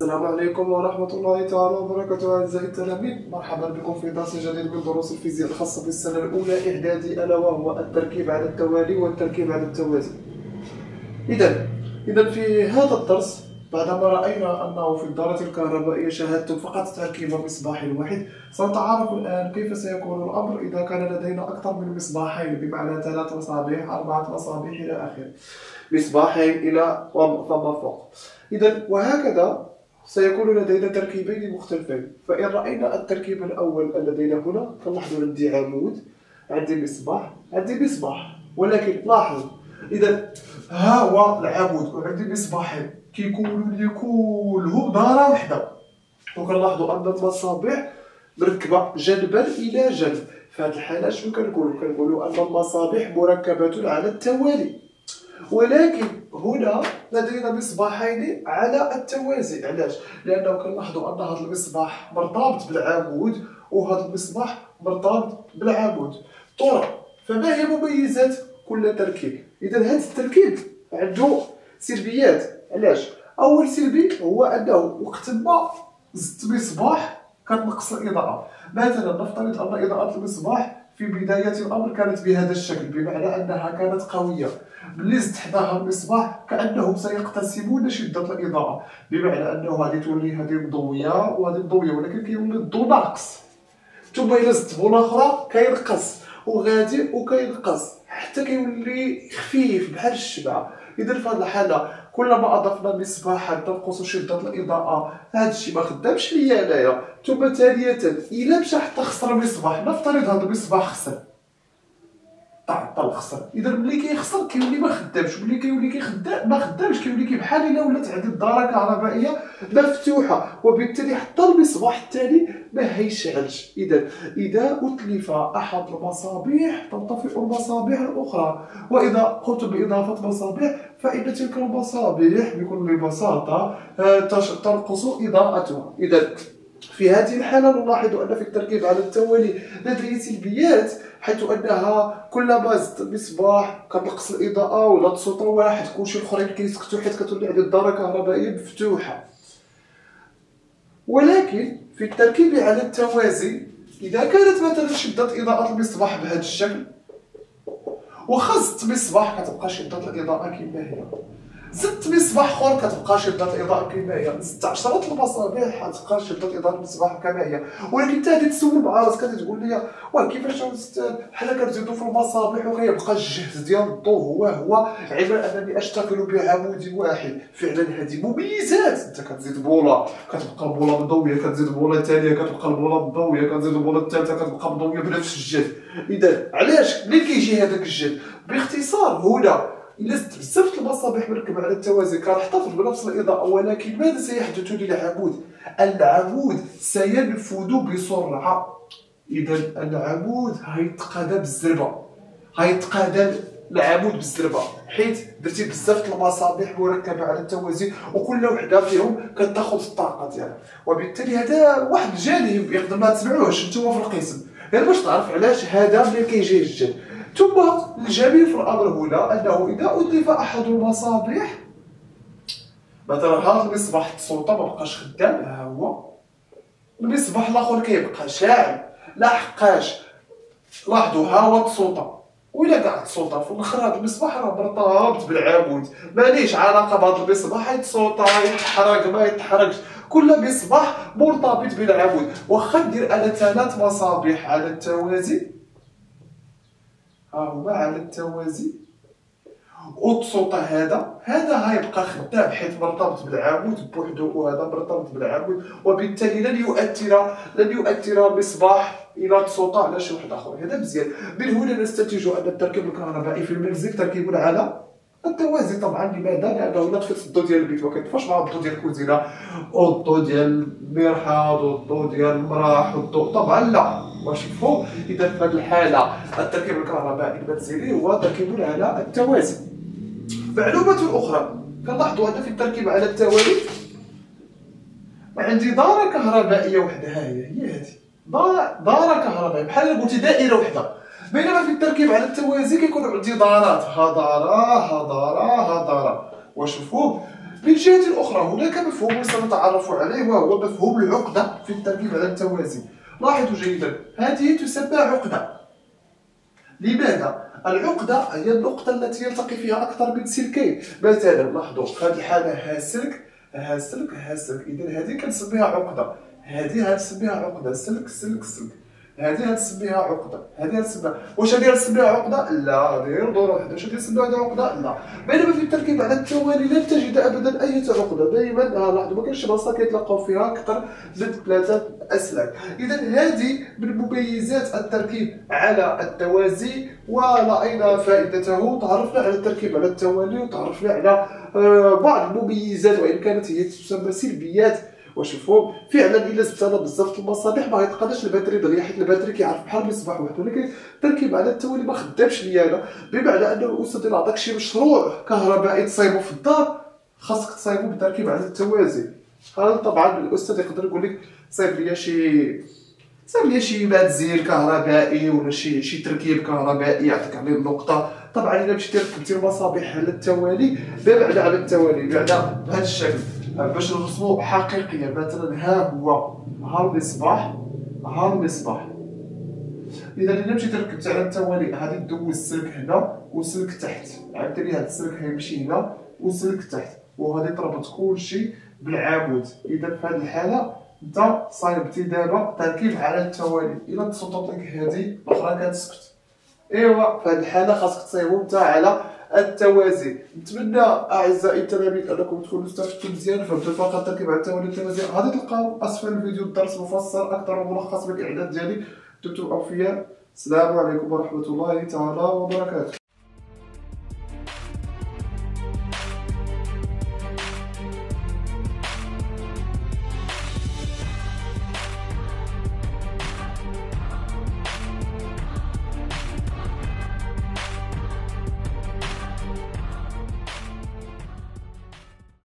السلام عليكم ورحمة الله تعالى وبركاته أعزائي التلاميذ، مرحبا بكم في درس جديد من دروس الفيزياء الخاصة بالسنة الأولى إعدادي، ألا وهو التركيب على التوالي والتركيب على التوازي. إذا في هذا الدرس بعدما رأينا أنه في الدارة الكهربائية شاهدتم فقط تركيب مصباح واحد، سنتعرف الآن كيف سيكون الأمر إذا كان لدينا أكثر من مصباحين، بمعنى 3 مصابيح 4 مصابيح إلى آخره، مصباحين إلى فما فوق. إذا وهكذا سيكون لدينا تركيبين مختلفين. فإن رأينا التركيب الأول لدينا هنا، فنلاحظ عندي عمود، عندي مصباح، ولكن لاحظوا إذا ها هو العمود وعندي مصباحين كيكونوا لي كلهم دارة واحدة، وكنلاحظوا أن المصابيح مركبة جنبا إلى جنب. في هذه الحالة شنو كنقولوا أن المصابيح مركبة على التوالي، ولكن هنا لدينا مصباحين على التوازي. علاش؟ لأنه كنلاحظوا أن هذا المصباح مرتبط بالعمود وهذا المصباح مرتبط بالعمود. فما هي مميزات كل تركيب؟ إذا هذا التركيب عنده سلبيات. علاش؟ أول سلبي هو أنه وقت ما زدت مصباح كنقص الإضاءة. مثلا نفترض أن إضاءة المصباح في بداية الأمر كانت بهذا الشكل، بمعنى أنها كانت قوية. ملي زدت حداها المصباح كأنهم سيقتسمون شدة الإضاءة، بمعنى أنه هذه تولي هذه مضوية وهذه مضوية، ولكن كيولي الضوء ناقص. ثم إلا زدت بولا أخرى كينقص وغادي وكينقص حتى كيولي خفيف بحال الشمعة. إذا في هذه الحالة كلما أضفنا مصباحا تنقص شدة الإضاءة، هذا الشيء ما خدامش ليا أنايا. ثم ثانية إلا مشى حتى خسر مصباح، نفترض هذا المصباح خسر، تعطل خسر، اذا ملي كيخسر كيولي ما خدامش، ملي كيولي كيخدام ما خدامش كيولي بحال الا ولات عندي الدارة كهربائية مفتوحة، وبالتالي حتى المصباح الثاني ما هيشعلش. إذا أتلف أحد المصابيح تنطفئ المصابيح الأخرى، وإذا قمت بإضافة مصابيح فإن تلك المصابيح بكل بساطة تنقص إضاءتها. إذا في هذه الحالة نلاحظ أن في التركيب على التوالي لديه سلبيات، حيث أنها كلما زدت مصباح كتنقص الإضاءة ولا تسوطا واحد كلشي الآخرين كيسكتوا حيت كتولي عندي الدارة كهربائية مفتوحة. ولكن في التركيب على التوازي إذا كانت مثلا شدة إضاءة المصباح بهذا الشكل، واخا زدت مصباح كتبقى شدة الإضاءة كما هي، زدت مصباح اخر كتبقى شدة الإضاءة كما هي، زدت 10 المصابيح غتبقى شدة إضاءة المصباح كما هي. ولكن انت غادي تسول مع راسك تقول لي واه كيفاش استاذ حنا كنزيدو في المصابيح وكيبقى الجهد ديال الضوء هو علما انني اشتغل بعمود واحد. فعلا هذه مميزات، انت كتزيد بوله كتبقى البوله مضويه، كتزيد بوله ثانيه كتبقى البوله مضويه، كتزيد البوله الثالثه كتبقى مضويه بنفس الجهد. اذا علاش منين كيجي هذاك الجهد؟ باختصار هنا إلا زدت بزاف المصابيح مركبة على التوازي كنحتفظ بنفس الإضاءة، ولكن ماذا سيحدث للعمود؟ العمود سينفذ بسرعة. إذا العمود غيتقادى بالزربة، غيتقادى العمود بالزربة، حيت درتي بزاف المصابيح مركبة على التوازي وكل وحدة فيهم كتاخذ الطاقة ديالها. وبالتالي هذا واحد الجانب يقدر ما تسمعوهش نتوما في القسم، غير باش تعرف علاش هذا منين كيجي الجهد. ثم الجميل في الامر هنا انه اذا اتلف احد المصابيح، مثلا هذا المصباح السلطه ما بقاش خدام، ها هو المصباح الاخر كيبقى شاعل، لحقاش لاحظوا ها هو السلطه، وإلا كاع السلطه في الاخر هذا المصباح راه مرتبط بالعمود، ماليش علاقه بهذا المصباح يتسلطا يتحرق ما يتحرقش، كل مصباح مرتبط بالعمود. واخا ندير انا 3 مصابيح على التوازي، ها هما على التوازي، والتسوطة هذا غيبقى خدام حيت مرتبط بالعمود بوحدو، وهذا مرتبط بالعمود، وبالتالي لن يؤثر مصباح الى تسوطة على شي واحد اخر. هذا مزيان. من هنا نستنتج ان التركيب الكهربائي في المنزل تركيب على التوازي. طبعا لماذا؟ لانه لا تفت الضوء ديال البيت ما كيطفاش مع الضوء ديال الكوزينه والضوء ديال المرحاض والضوء ديال المراح والضوء، طبعا لا، واش مفهوم؟ اذا في هذه الحاله التركيب الكهربائي المنزلي هو تركيب على التوازي. معلومة اخرى كنلاحظوا ان في التركيب على التوالي عندي دارة كهربائية وحدها، هي هذه دارة كهربائية بحال قلتي دائرة وحدة. بينما في التركيب على التوازي كيكون عندي دارات، ها دارة ها دارة ها دارة، واش مفهوم؟ من جهة أخرى هناك مفهوم سنتعرف عليه وهو مفهوم العقدة في التركيب على التوازي. لاحظوا جيدا، هذه تسمى عقدة. لماذا؟ العقدة هي النقطة التي يلتقي فيها أكثر من سلكين. مثلا لاحظوا في هذه الحالة ها سلك ها سلك ها سلك، إذا هذه كنسميها عقدة، هذه غنسميها عقدة، سلك سلك سلك، هذه غنسميها عقدة، هذه غنسميها. واش هذه غنسميها عقدة؟ لا، غير ضرورة واحدة. واش هذه غنسميها عقدة؟ لا. بينما في التركيب على التوالي لن تجد أبدا أي عقدة، دائما لاحظوا ما كاينش بلاصة كيتلقاو فيها أكثر من 3 أسلاك. إذا هذه من مميزات التركيب على التوازي، ورأينا فائدته. تعرفنا على التركيب على التوالي وتعرفنا على بعض المميزات، وإن كانت هي تسمى سلبيات. وشوفوا فعلا الا زدت انا بزاف المصابيح ما غيتقادش الباتري دغيا، حيت الباتري كيعرف بحال مصباح واحد. ولكن التركيب على التوالي ما خدامش ليا انا، بمعنى انه الاستاذ الا عطاك شي مشروع كهربائي تصايبو في الدار خاصك تصايبو بالتركيب على التوازي. طبعا الاستاذ يقدر يقول لك صايب لي شي منزل كهربائي ولا شي تركيب كهربائي يعطيك عليه النقطه. طبعا الا مشيتي ركبتي المصابيح على التوالي بمعنى على التوالي بمعنى بهذا الشكل باش نرسمو حقيقيا. مثلا ها المصباح، ها المصباح. اذا الا مشيتي ركبتي على التوالي غادي دوز السلك هنا وسلك تحت، عاوتاني هذا السلك غيمشي هنا وسلك تحت، وغادي تربط كلشي بالعمود. اذا في هذه الحاله انت صايبتي دابا تركيب على التوالي. الا تسقطت لك هذه الاخرى كتسكت. ايوا في هذه الحاله خاصك تصايبو نتا على التوازي. نتمنى اعزائي التلاميذ انكم تكونوا استفدتوا مزيان، فهمتوا فقط التركيب على التوالي والتوازي. غادي تلقاو اسفل الفيديو الدرس مفصل اكثر وملخص بالاعداد ديالي. دمتم اوفياء. السلام عليكم ورحمه الله تعالى وبركاته.